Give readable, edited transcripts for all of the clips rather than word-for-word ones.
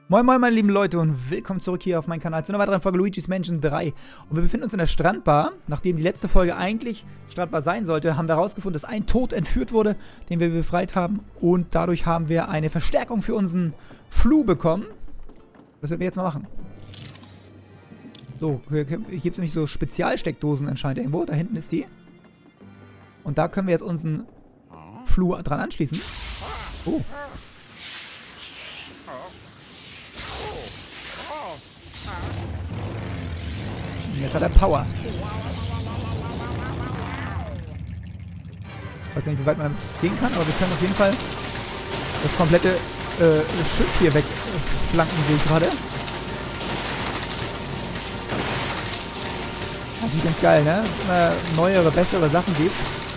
Moin moin meine lieben Leute und willkommen zurück hier auf meinem Kanal zu einer weiteren Folge Luigi's Mansion 3. Und wir befinden uns in der Strandbar. Nachdem die letzte Folge eigentlich Strandbar sein sollte, haben wir herausgefunden, dass ein Tod entführt wurde, den wir befreit haben. Und dadurch haben wir eine Verstärkung für unseren Fluh bekommen. Das werden wir jetzt mal machen. So, hier gibt es nämlich so Spezialsteckdosen anscheinend irgendwo. Da hinten ist die. Und da können wir jetzt unseren Fluh dran anschließen. Oh. Jetzt hat er Power. Ich weiß nicht, wie weit man damit gehen kann, aber wir können auf jeden Fall das komplette Schiff hier wegflanken, sehe ich gerade. Das ist ganz geil, ne? Immer neuere, bessere Sachen gibt.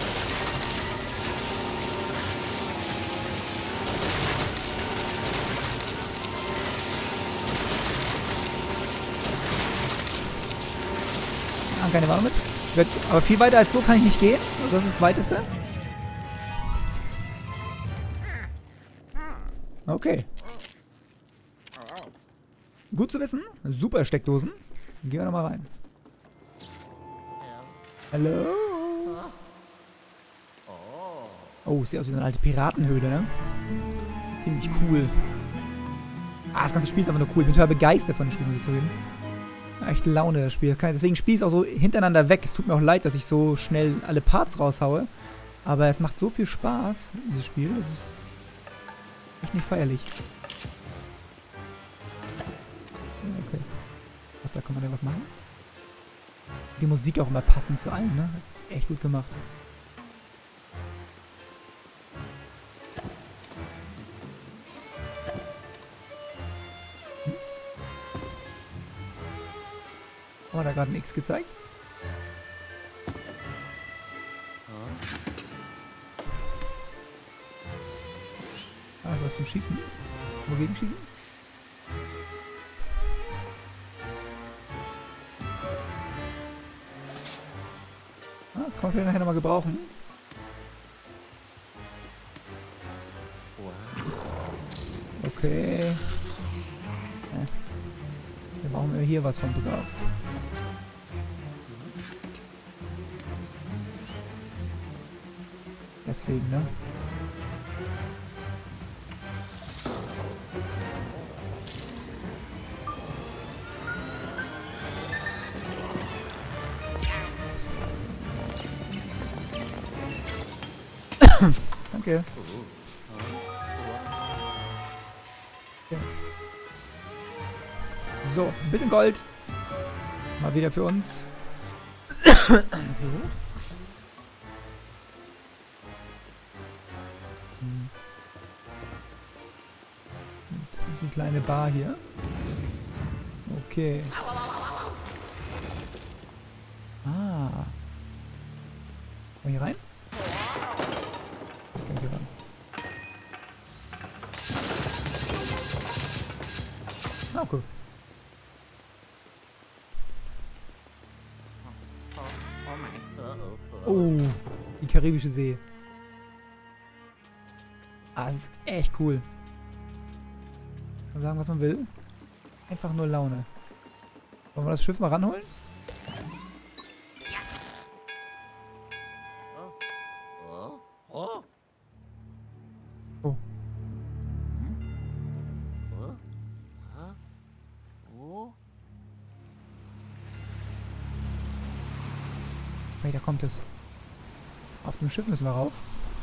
Keine Warnung mit. Aber viel weiter als so kann ich nicht gehen. Das ist das Weiteste. Okay. Gut zu wissen. Super Steckdosen. Gehen wir nochmal rein. Hallo. Oh, sieht aus wie so eine alte Piratenhöhle, ne? Ziemlich cool. Ah, das ganze Spiel ist einfach nur cool. Ich bin total begeistert von dem Spiel, muss ich zugeben. Echt Laune, das Spiel. Deswegen spiele ich es auch so hintereinander weg. Es tut mir auch leid, dass ich so schnell alle Parts raushaue. Aber es macht so viel Spaß, dieses Spiel. Das ist echt nicht feierlich. Okay. Ach, da kann man ja was machen. Die Musik auch immer passend zu allem, ne? Das ist echt gut gemacht. Haben wir da gerade ein X gezeigt? Ah, ist was zum Schießen? Wogegen schießen? Ah, kann man nachher nochmal gebrauchen. Okay. Ja. Dann brauchen wir hier was von, pass auf. Deswegen, ne? Danke. Okay. So, ein bisschen Gold. Mal wieder für uns. Das ist die kleine Bar hier. Okay. Ah. Komm hier rein? Ich kann hier ran. Ah, cool. Oh, die Karibische See. Ah, das ist echt cool. Kann man sagen, was man will. Einfach nur Laune. Wollen wir das Schiff mal ranholen? Oh. Hey, da kommt es. Auf dem Schiff müssen wir rauf.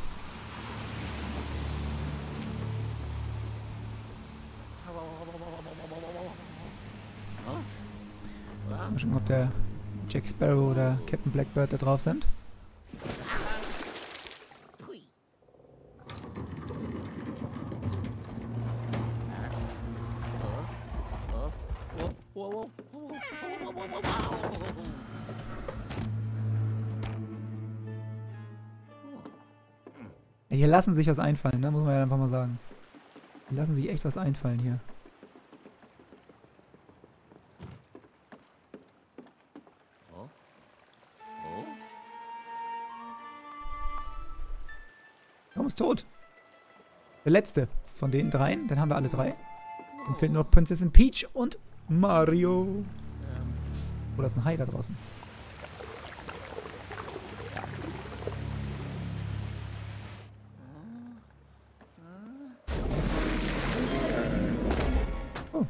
Mal schauen, ob der Jack Sparrow oder Captain Blackbird da drauf sind. Hier lassen sich was einfallen, ne? Muss man ja einfach mal sagen. Die lassen sich echt was einfallen hier. Warum ist tot? Der letzte von den dreien. Dann haben wir alle drei. Dann fehlen nur noch Prinzessin Peach und Mario. Oh, da ist ein Hai da draußen. Oh.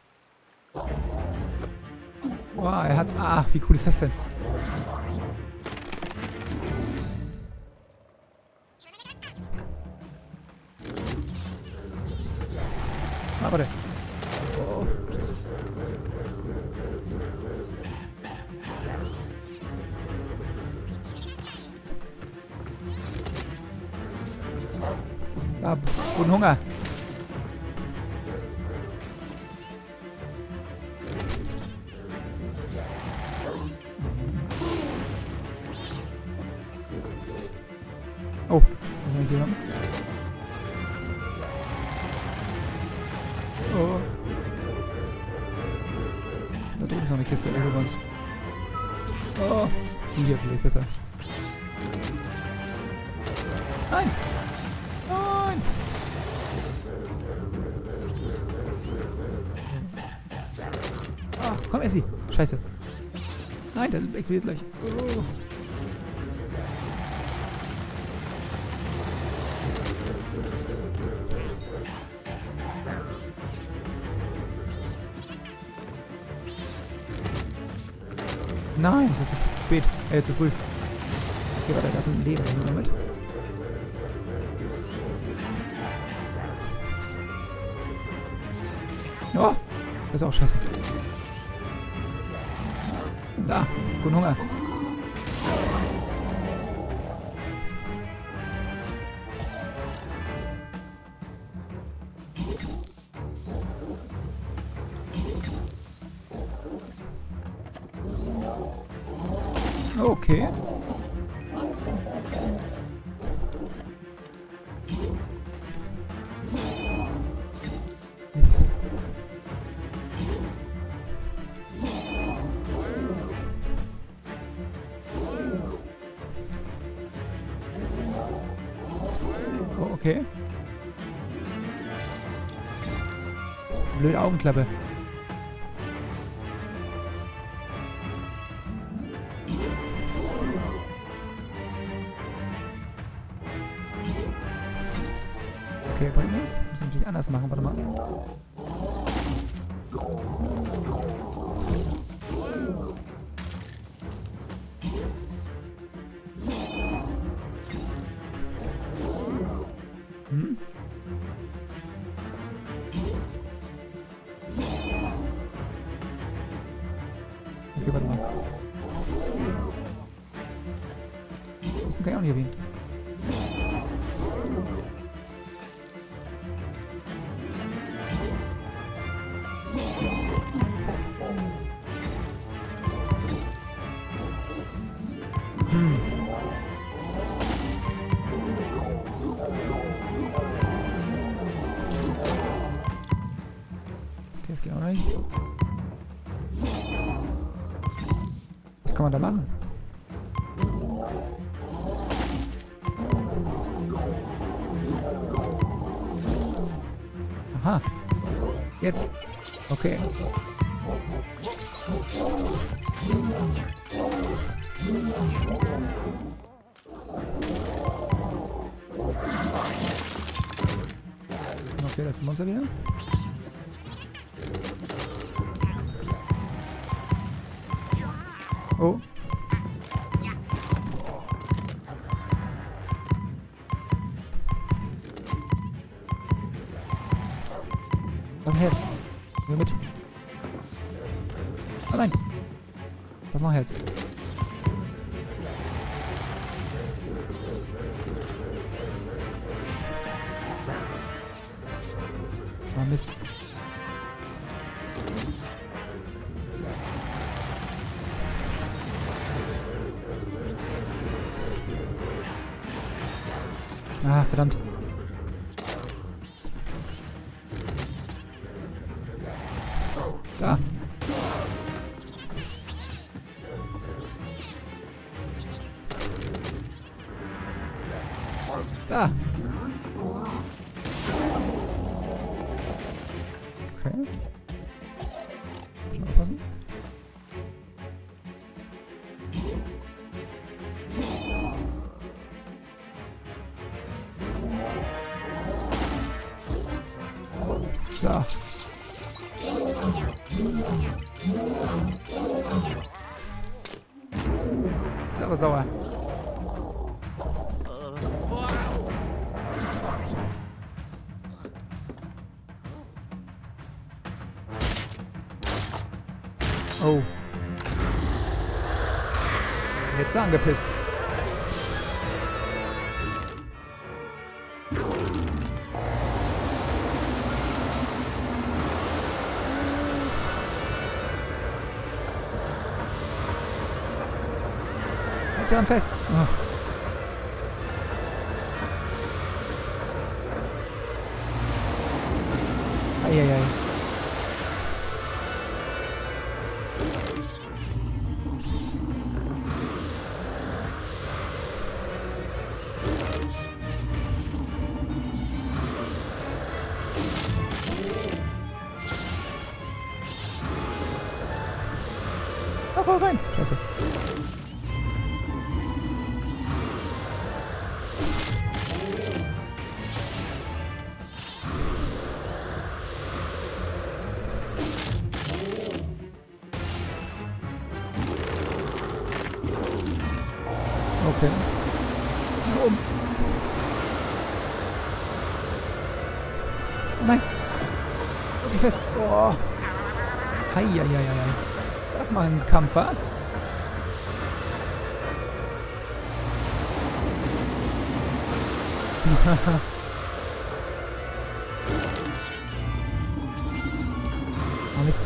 Wow, er hat... Ah, wie cool ist das denn? Ah, warte. Oh. Ah, guten Hunger. Oh, was habe ich hier noch? Oh. Da drüben ist noch eine Kiste über uns. Oh, die hier vielleicht besser. Nein! Nein! Ah, komm, ess sie! Scheiße. Nein, der explodiert gleich. Oh. Nein, das war zu spät. Zu früh. Okay, warte, da ist ein Leben. Nehmen wir mit. Oh, das ist auch scheiße. Da, guten Hunger. Okay. Mist. Oh, okay. Das ist eine blöde Augenklappe. Okay, bringt nichts. Müssen wir natürlich anders machen. Warte mal. Hm? Okay, warte mal. Das kann ich auch nicht erwähnen. Okay, das geht auch nicht. Was kann man da machen? Aha. Jetzt. Okay. Okay, das ist ein Monster wieder. Oh. Was ist ein Herz? Nimm mit. Oh nein. Das ist noch ein Herz. Oh Mist. Ah, verdammt. Da. Da. Okay. So. Ist aber sauer. Oh. Jetzt angepisst. Halt daran fest. Oh. Eieiei. Ach, voll rein. Scheiße. Okay. Oben. Oh nein. Wirklich fest. Oh. Heieieiei. Das war ein Kampf, wa? Oh Mist.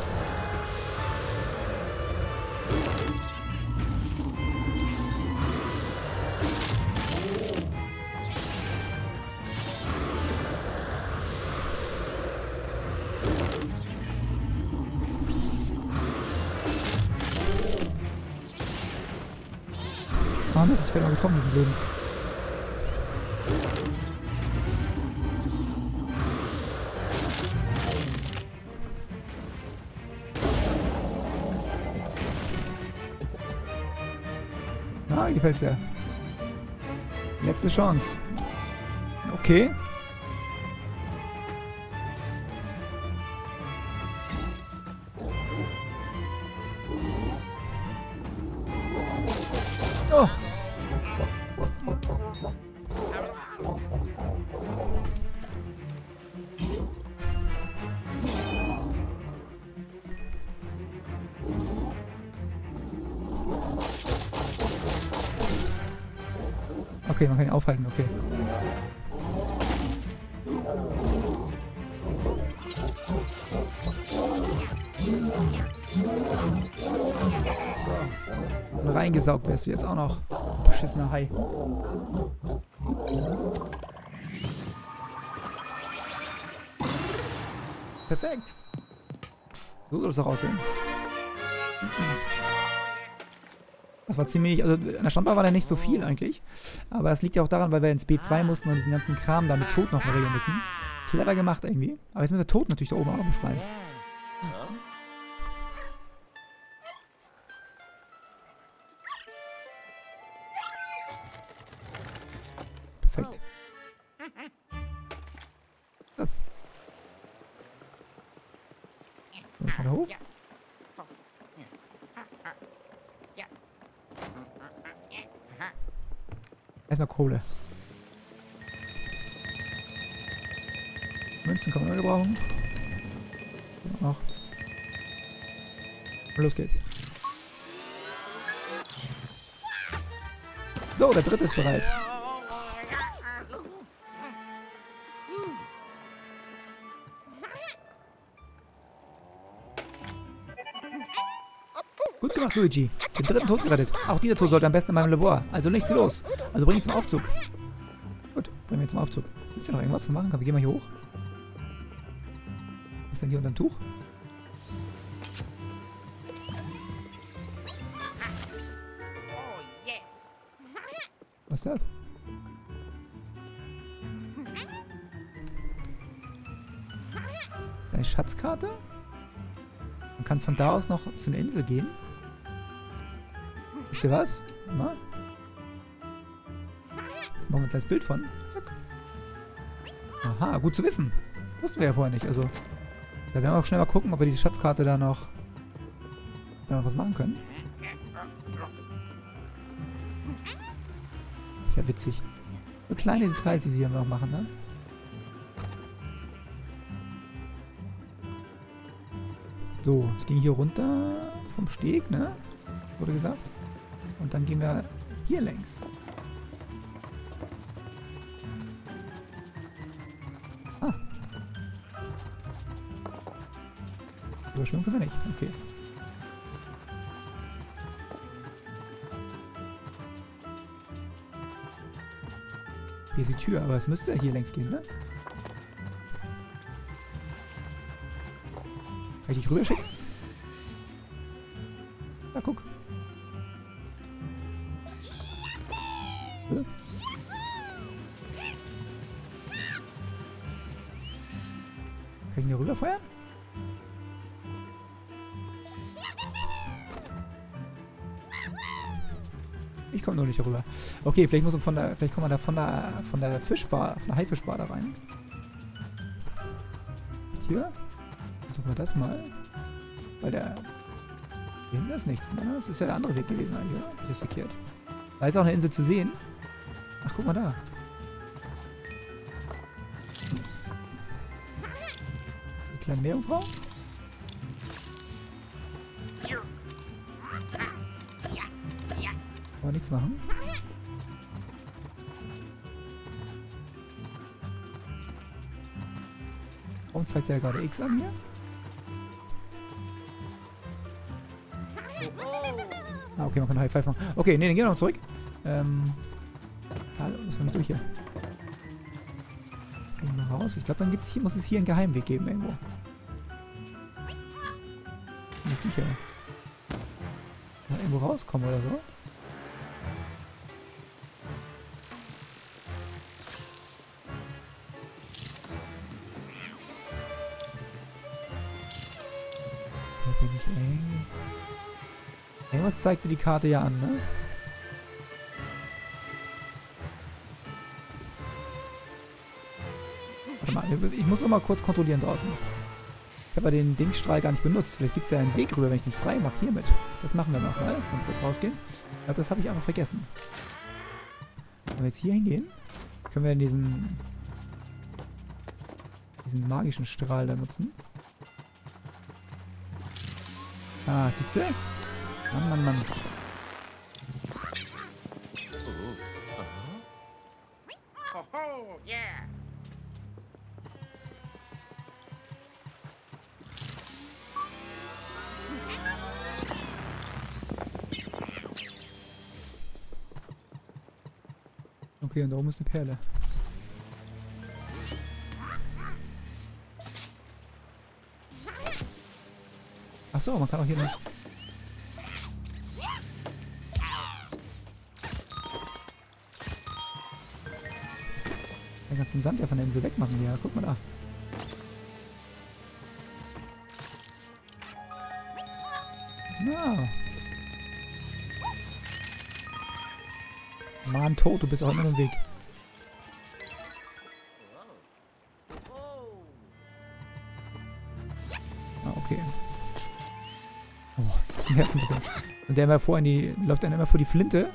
Oh Mist, ich werde mal getroffen, diesen Blöden. Ah, gefällt's dir. Letzte Chance. Okay. Oh. Okay, man kann ihn aufhalten, okay. So. Reingesaugt wirst du jetzt auch noch. Beschissener Hai. Perfekt. So soll es doch aussehen. Das war ziemlich, also an der Standbar war da nicht so viel eigentlich. Aber das liegt ja auch daran, weil wir ins B2 mussten und diesen ganzen Kram da mit Tod noch regeln müssen. Clever gemacht irgendwie. Aber jetzt müssen wir Tod natürlich da oben auch noch befreien. Perfekt. Das. So, ich mal hoch. Erstmal Kohle. Münzen kann man noch gebrauchen. Noch. Und los geht's. So, der dritte ist bereit. Gut gemacht, Luigi. Den dritten Tod gerettet. Auch dieser Tod sollte am besten in meinem Labor. Also nichts los. Also bring ihn zum Aufzug. Gut, bringen wir ihn zum Aufzug. Gibt es hier noch irgendwas zu machen? Wir gehen mal hier hoch. Was ist denn hier unter dem Tuch? Was ist das? Eine Schatzkarte? Man kann von da aus noch zu einer Insel gehen. Wisst ihr was? Na? Machen wir ein kleines Bild von. Zack. Aha, gut zu wissen. Wussten wir ja vorher nicht. Also, Da werden wir auch schnell mal gucken, ob wir diese Schatzkarte da noch was machen können. Ist ja witzig. So kleine Details, die sie hier noch machen, ne? So, es ging hier runter vom Steg, ne? Wurde gesagt. Und dann gehen wir hier längs. Ah. Überschwimmen können wir nicht. Okay. Hier ist die Tür, aber es müsste hier längs gehen, ne? Kann ich dich rüber schicken? Na, guck. Kann ich ihn hier rüber feuern? Ich komme noch nicht rüber. Okay, vielleicht muss man vielleicht kommen wir da von der Fischbar, von der Haifischbar da rein. Hier. Versuchen wir das mal. Weil der... Hier hinten ist nichts, ne? Das ist ja der andere Weg gewesen eigentlich, oder? Das ist verkehrt. Da ist auch eine Insel zu sehen. Ach, guck mal da. Die kleine Meerjungfrau. Aber nichts machen. Warum zeigt der gerade X an hier? Ah, okay, man kann High Five machen. Okay, nee, dann gehen wir noch zurück. Hallo, muss noch nicht durch hier. Gehen wir raus. Ich glaube, dann muss es hier einen Geheimweg geben irgendwo. Bin nicht sicher. Mal irgendwo rauskommen oder so. Hier bin ich eng. Irgendwas zeigte die Karte ja an, ne? Warte mal, ich muss noch mal kurz kontrollieren draußen. Ich habe ja den Dingsstrahl gar nicht benutzt. Vielleicht gibt es ja einen Weg rüber, wenn ich den frei mache. Hiermit. Das machen wir nochmal, wenn wir kurz rausgehen. Ich glaube, das habe ich einfach vergessen. Wenn wir jetzt hier hingehen, können wir diesen magischen Strahl da nutzen. Ah, siehst du? Mann, Mann, Mann. Okay, und da oben ist eine Perle. Achso, man kann auch hier nicht... Den ganzen Sand ja von der Insel wegmachen hier. Guck mal da. Na. Mann, tot, du bist auch immer im Weg. Ah, okay. Oh, das nervt ein bisschen. Und der läuft dann immer vor die Flinte.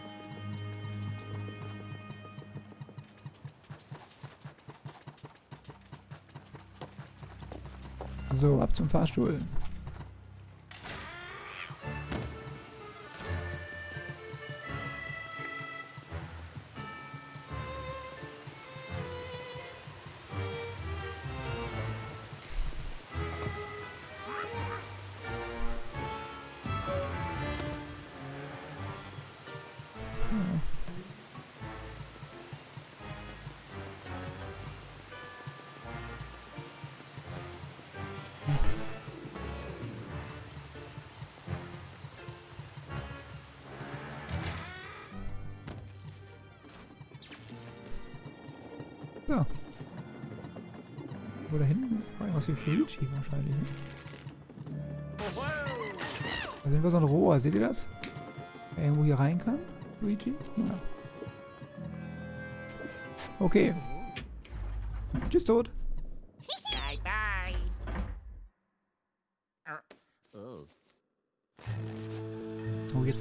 So, ab zum Fahrstuhl. Ja. Wo da hinten ist irgendwas wie Luigi wahrscheinlich. Ne? Da sind wir so ein Rohr, seht ihr das? Wer irgendwo hier rein kann? Luigi? Ja. Okay. Tschüss, tot.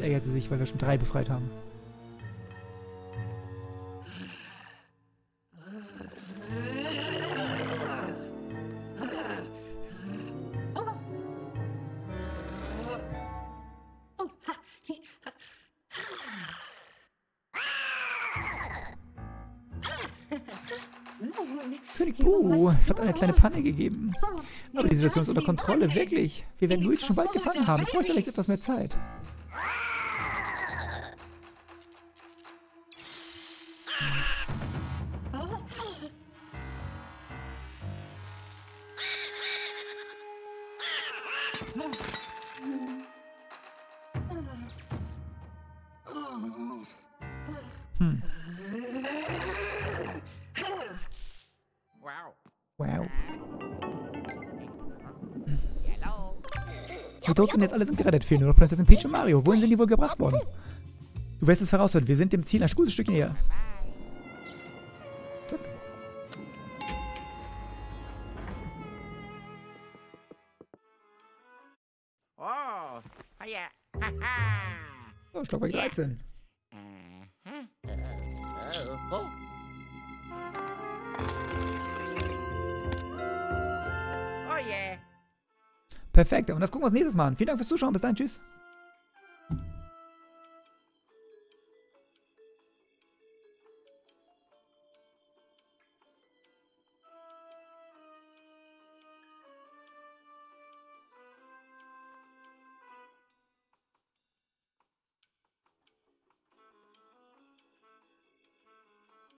ärgert sie sich, weil wir schon 3 befreit haben. König Bu, es hat eine kleine Panne gegeben. Aber die Situation ist unter Kontrolle, wirklich. Wir werden Luigi schon bald gefangen haben. Ich bräuchte vielleicht etwas mehr Zeit. Wow. Die Toten jetzt alle sind gerettet. Fehlen nur noch Prinzessin Peach und Mario. Wohin sind die wohl gebracht worden? Du wirst es voraushören. Wir sind dem Ziel ein gutes Stück näher. Zack. Oh, ja. Haha. So, Stockwerk 13. Oh. Oh yeah. Perfekt. Und das gucken wir uns nächstes Mal an. Vielen Dank fürs Zuschauen. Bis dann. Tschüss.